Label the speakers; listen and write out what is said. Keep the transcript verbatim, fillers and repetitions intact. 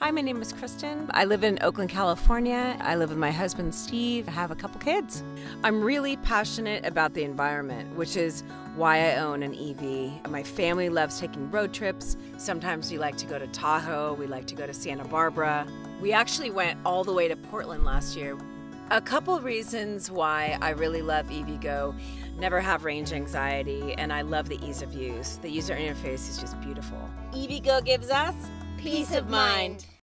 Speaker 1: Hi, my name is Kristan. I live in Oakland, California. I live with my husband, Steve. I have a couple kids. I'm really passionate about the environment, which is why I own an E V. My family loves taking road trips. Sometimes we like to go to Tahoe. We like to go to Santa Barbara. We actually went all the way to Portland last year. A couple reasons why I really love EVgo. Never have range anxiety, and I love the ease of use. The user interface is just beautiful.
Speaker 2: EVgo gives us peace of mind.